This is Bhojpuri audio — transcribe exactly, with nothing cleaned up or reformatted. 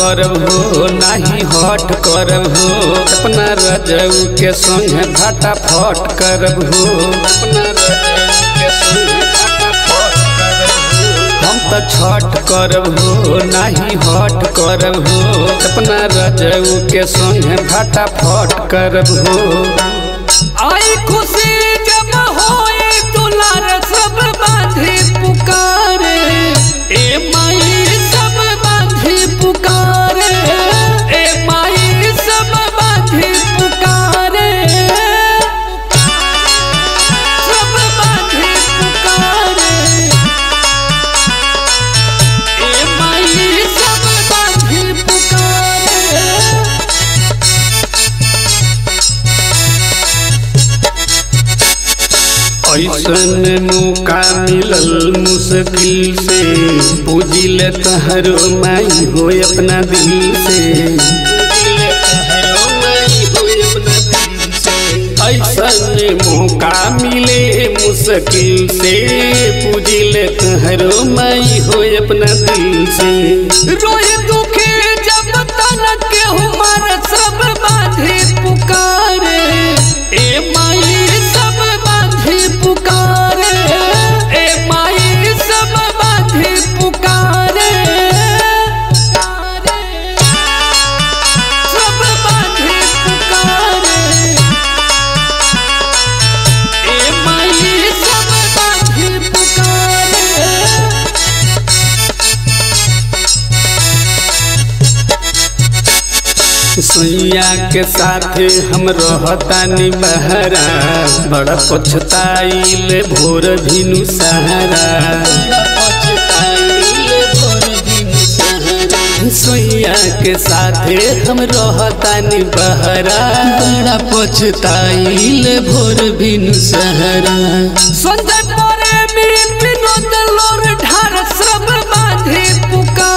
करब हो नाही हट करब हो अपना रजऊ के संग फटाफट करब हो अपना रजऊ के संग फटाफट करब हो हम तो छठ करब हो नाही हट करब हो अपना रजऊ के संग फटाफट करब हो। आई खुशी जब होए दुलार सब बांधे पुकारे ए माई सब बांधे पुकारे ए माई सब बांधे पुकारे सब बांधे पुकारे ए माई सब बांधे पुकारे। ऐसन मौका मिलल मुश्किल से पूजिल तहरो माई हो अपना दिल से ऐसन मौका मिले मुश्किल से पूजिल तहरो माई हो अपना दिल से। रोए दुखे जब तन के हमार सब बांधे पुकारे ए माई सब बांधे पुकारे ए माई सब बांधे पुकारे सब बांधे पुकारे ए माई सब बांधे पुकारे। सैया के साथ हम रहतानी बहरा बड़ा पछताइल भोर भिनु सहारा सैया के साथ हम रहतानी बहरा बड़ा पछताइल भोर भिनु सहारा। संजय परे में विनोद लोर ढार सब बांधे पुकार